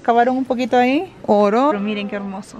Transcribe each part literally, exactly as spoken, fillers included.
excavaron un poquito ahí. Oro. Pero miren qué hermoso.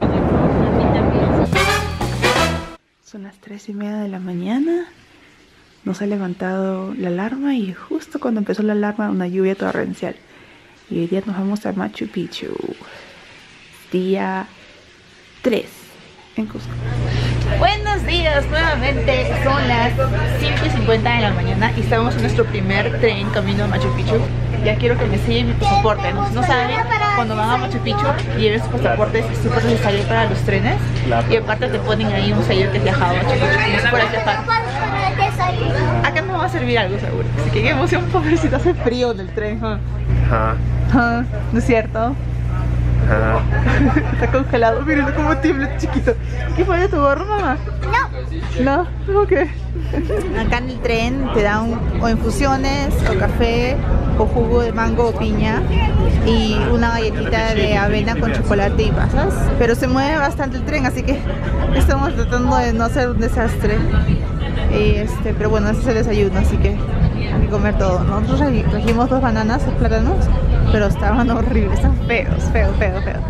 Son las tres y media de la mañana. Nos ha levantado la alarma y justo cuando empezó la alarma una lluvia torrencial. Y hoy día nos vamos a Machu Picchu. Día tres en Cusco. Buenos días nuevamente. Son las cinco y cincuenta de la mañana y estamos en nuestro primer tren camino a Machu Picchu. Ya quiero que me enseñen mi pasaporte. No, no saben, cuando van a Machu Picchu lleven sus pasaportes, es súper necesario para los trenes. Y aparte te ponen ahí un sello que has viajado a Machu Picchu, como si fueras viajar. Acá nos va a servir algo seguro. Así que qué emoción, pobrecito, hace frío en el tren. ¿eh? Ajá. Ajá. ¿No es cierto? Ajá. Está congelado, mírenlo como tiembla, chiquito. ¿Qué falla tu gorro, mamá? No. ¿No? Ok. Acá en el tren te dan o infusiones, o café, o jugo de mango o piña, y una galletita de avena con chocolate y pasas. Pero se mueve bastante el tren, así que estamos tratando de no hacer un desastre. Y este, pero bueno, ese es el desayuno, así que hay que comer todo. Nosotros trajimos dos bananas, dos plátanos, pero estaban horribles, están feos, feos, feos, feos.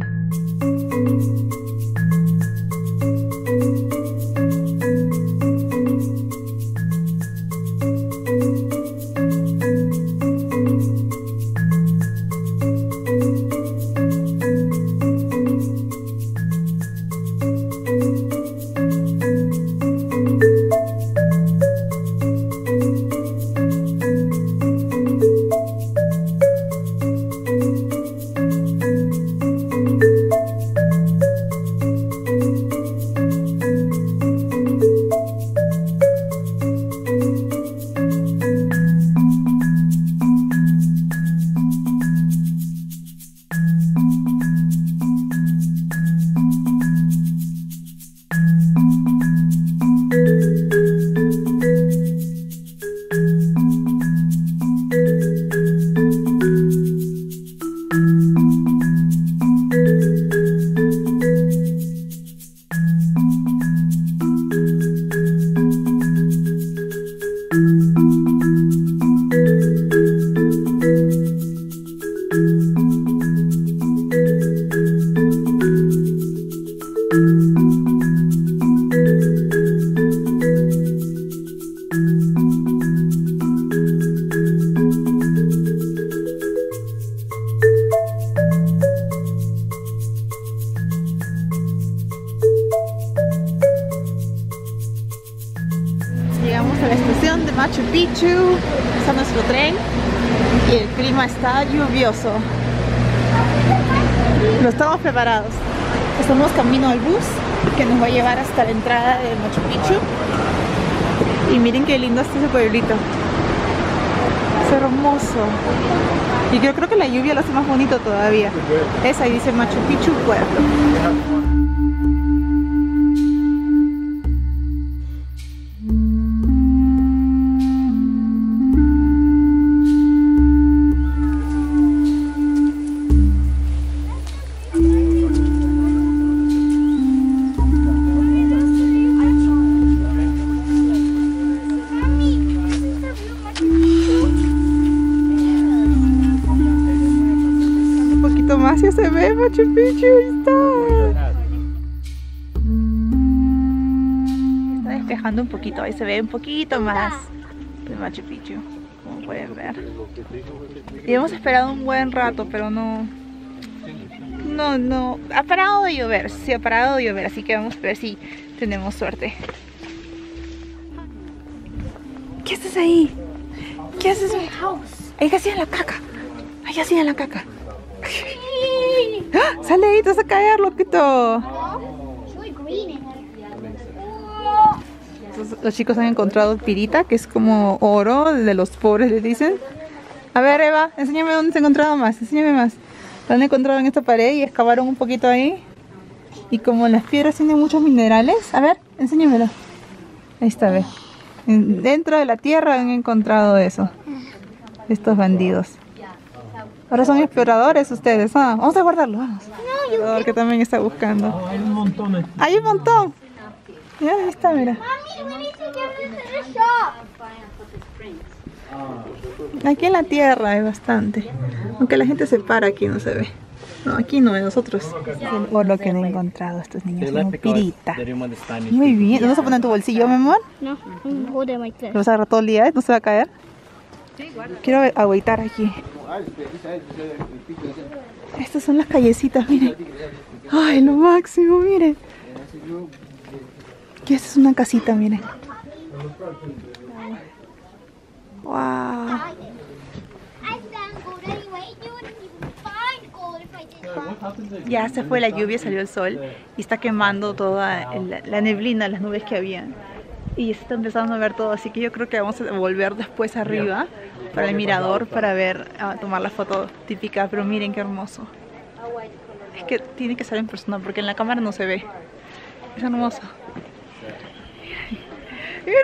Llegamos a la estación de Machu Picchu, está nuestro tren y el clima está lluvioso. No estamos preparados. Estamos camino al bus que nos va a llevar hasta la entrada de Machu Picchu. Y miren qué lindo está ese pueblito. Es hermoso. Y yo creo que la lluvia lo hace más bonito todavía. Esa ahí dice Machu Picchu pueblo. Más ya se ve Machu Picchu, ahí está. Está despejando un poquito, ahí se ve un poquito más de Machu Picchu, como pueden ver. Y hemos esperado un buen rato, pero no, no, no, ha parado de llover, sí ha parado de llover, así que vamos a ver si tenemos suerte. ¿Qué haces ahí? ¿Qué haces ahí? Ahí hacían la caca, ahí hacían la caca. ¡Ah! Sale ahí, te vas a caer, loquito. Entonces, los chicos han encontrado pirita, que es como oro, de los pobres les dicen. A ver, Eva, enséñame dónde se ha encontrado más, enséñame más. Lo han encontrado en esta pared y excavaron un poquito ahí. Y como las piedras tienen muchos minerales, a ver, enséñamelo. Ahí está, ve. Dentro de la tierra han encontrado eso. Estos bandidos. Ahora son exploradores ustedes, ¿ah? Vamos a guardarlo, vamos. No, yo que... que también está buscando. Oh, hay un montón. Aquí. Hay un montón. Ya, ahí está, mira. Mami, we need to get this in the shop. Aquí en la tierra hay bastante. Aunque la gente se para aquí no se ve. No, aquí no, de nosotros. Por lo que no he encontrado estos niños. Como pirita. Muy bien. ¿Lo vas a poner en tu bolsillo, mi amor? No, hold it like this. ¿Lo vas a agarrar todo el día? ¿No se va a caer? Quiero agüitar aquí. Estas son las callecitas, miren. Ay, lo máximo, miren. Y esta es una casita, miren. Wow. Ya se fue la lluvia, salió el sol y está quemando toda la, la neblina, las nubes que había. Y se está empezando a ver todo, así que yo creo que vamos a volver después arriba para el mirador para ver, a tomar la foto típica. Pero miren qué hermoso. Es que tiene que ser en persona porque en la cámara no se ve. Es hermoso. ¡Mira!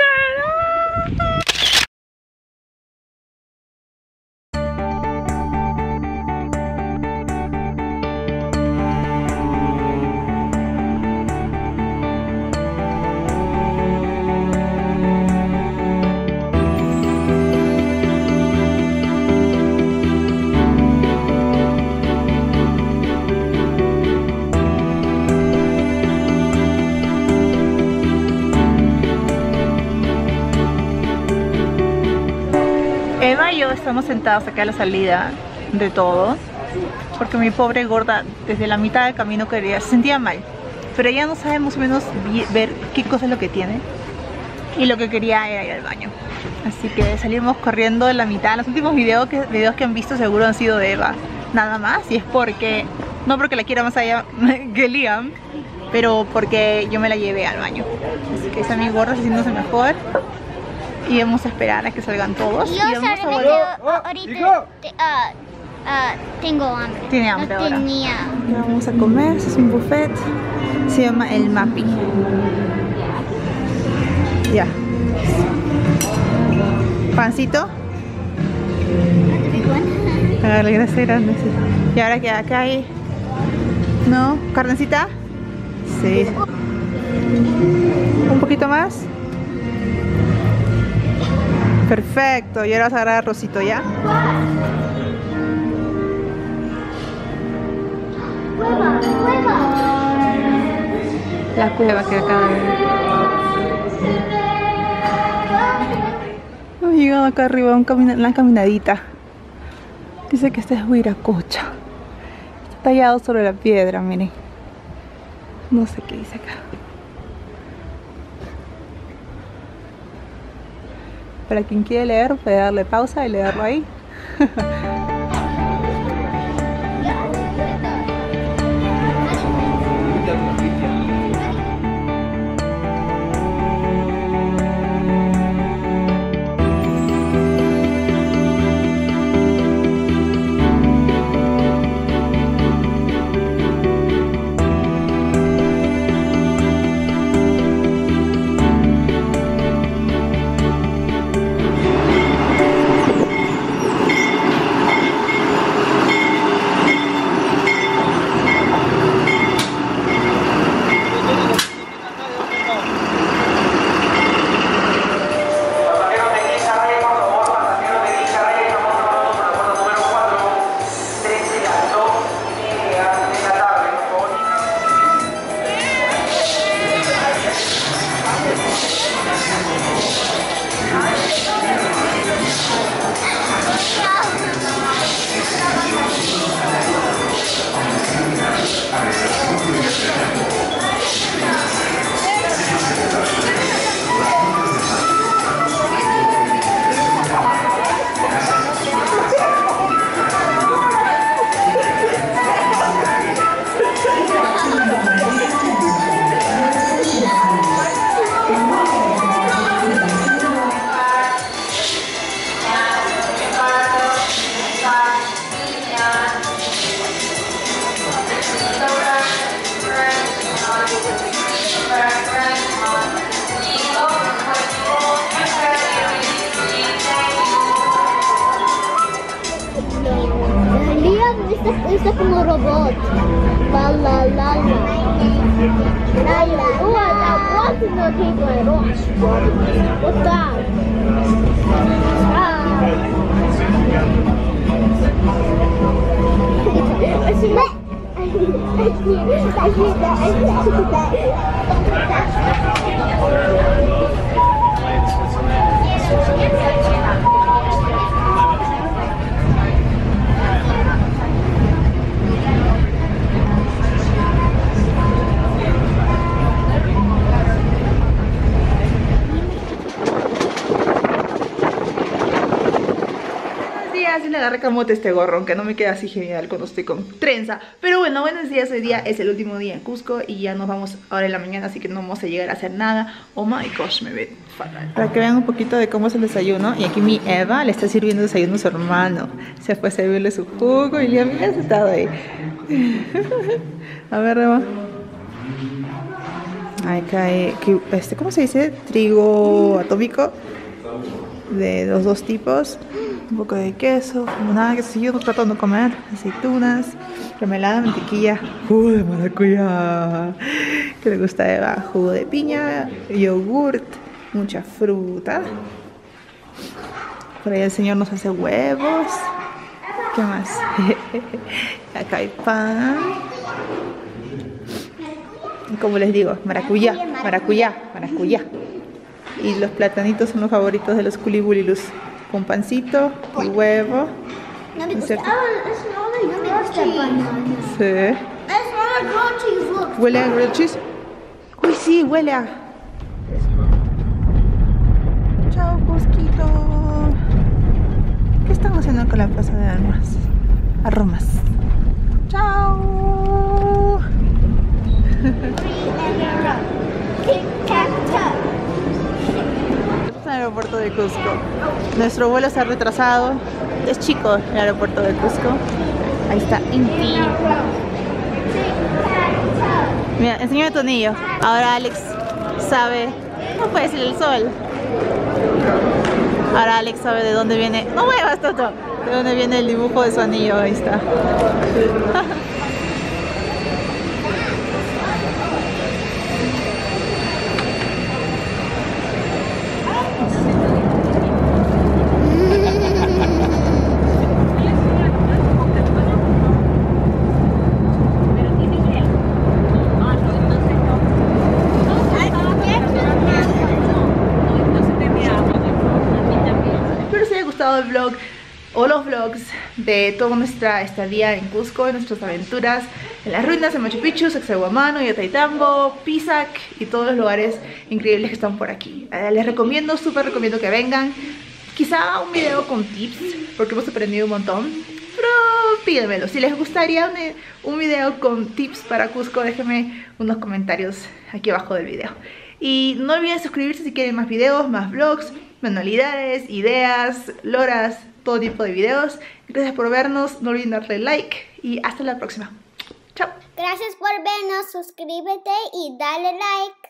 Eva y yo estamos sentados acá a la salida de todo porque mi pobre gorda desde la mitad del camino quería, se sentía mal, pero ella no sabe más o menos ver qué cosa es lo que tiene y lo que quería era ir al baño, así que salimos corriendo en la mitad. Los últimos videos que, videos que han visto seguro han sido de Eva nada más, y es porque, no porque la quiera más allá que Liam, pero porque yo me la llevé al baño, así que está mi gorda haciéndose mejor. Y vamos a esperar a que salgan todos. Yo y vamos a volver. ahorita te, uh, uh, tengo hambre. Tiene hambre no ahora. Tenía. Ya vamos a comer, es un buffet. Se llama el Mapi. Ya. Pancito. Hágale, gracias, grande. Sí. Y ahora que acá hay. ¿No? ¿Carnecita? Sí. ¿Un poquito más? Perfecto, y ahora vas a agarrar arrocito, ¿ya? Cueva, cueva. La cueva que acaba de ver. Hemos llegado acá arriba a un camina una caminadita. Dice que este es Huiracocha. Está tallado sobre la piedra, miren. No sé qué dice acá. Para quien quiere leer, puede darle pausa y leerlo ahí. Isa como robot. La la la la. La la. Oh, la what is not taking my watch. What's that? Ah. Así le agarré camote este gorro, aunque no me queda así genial cuando estoy con trenza. Pero bueno, buenos días, hoy día es el último día en Cusco y ya nos vamos ahora en la mañana, así que no vamos a llegar a hacer nada. Oh my gosh, me ve fatal. Para que vean un poquito de cómo es el desayuno. Y aquí mi Eva le está sirviendo desayuno a su hermano. Se fue a servirle su jugo y ya me ha sentado ahí. A ver, Eva. Acá hay, este, ¿cómo se dice? Trigo atómico de los dos tipos. Un poco de queso, nada que si yo no trato de no comer, aceitunas, mermelada, mantequilla, jugo de maracuyá, que le gusta a Eva, jugo de piña, yogurt, mucha fruta. Por ahí el señor nos hace huevos. ¿Qué más? Acá hay pan. Y como les digo, maracuyá, maracuyá, maracuyá. Y los platanitos son los favoritos de los culibulilus. Con pancito y huevo. No, because oh, it's not like grilled cheese. Sí. It's not like grilled cheese, look. ¿Huele a grilled cheese? Uy, sí, huele a... Chao, Cusquito. ¿Qué están haciendo con la plaza de armas? Arromas. Chao. El aeropuerto de Cusco. Nuestro vuelo se ha retrasado. Es chico el aeropuerto de Cusco. Ahí está Inti. Mira, enséñame tu anillo. Ahora Alex sabe. No puede decir el sol. Ahora Alex sabe de dónde viene. No muevas, Toto. De dónde viene el dibujo de su anillo. Ahí está. El vlog o los vlogs de toda nuestra estadía en Cusco, de nuestras aventuras en las ruinas de Machu Picchu, Sacsayhuamano, Ollantaytambo, Pisac y todos los lugares increíbles que están por aquí. Eh, les recomiendo, súper recomiendo que vengan. Quizá un video con tips, porque hemos aprendido un montón, pero pídemelo. Si les gustaría un, un video con tips para Cusco, déjenme unos comentarios aquí abajo del video. Y no olviden suscribirse si quieren más videos, más vlogs, manualidades, ideas, loras, todo tipo de videos. Gracias por vernos, no olviden darle like y hasta la próxima. Chao. Gracias por vernos, suscríbete y dale like.